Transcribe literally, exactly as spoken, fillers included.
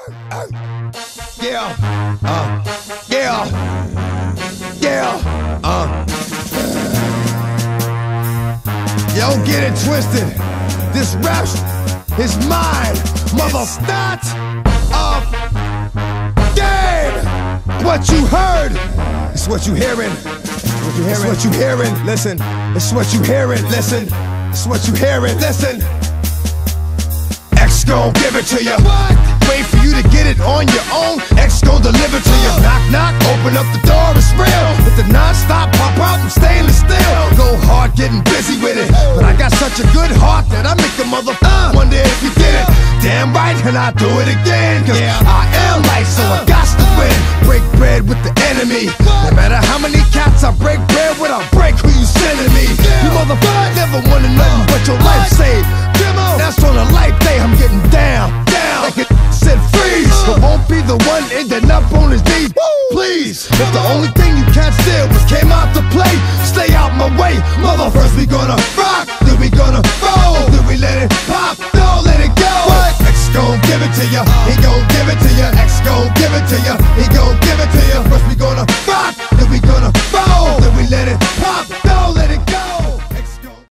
Yeah, uh, yeah, yeah, uh. Yo, get it twisted. This rap is mine, mother. Not of game. What you heard, it's what you hearing. What you hearing? It's what you hearing. Listen, it's what you hearing. Listen, it's what you hearing. Listen. X gon' give it to you. What? Wait for you to get it on your own. X gon' deliver to you. Knock, knock, open up the door, it's real. With the non-stop pop out from stainless steel. Go hard, getting busy with it. But I got such a good heart that I make a mother uh, wonder if you did it. Damn right, and I do it again. Cause yeah. I am light, so I got to win. Break bread with the enemy. No matter how many cats I break bread with, I'll break who you sending me. You motherfucker never wanted nothing but your life saved. That's on a life day, I'm getting down, down. Like it said freeze, but won't be the one ending up on his knees. Please, if the only thing you can't steal was came out to play, stay out my way. Mother, first we gonna rock, then we gonna roll, then we let it pop, don't let it go. X gon' give it to ya.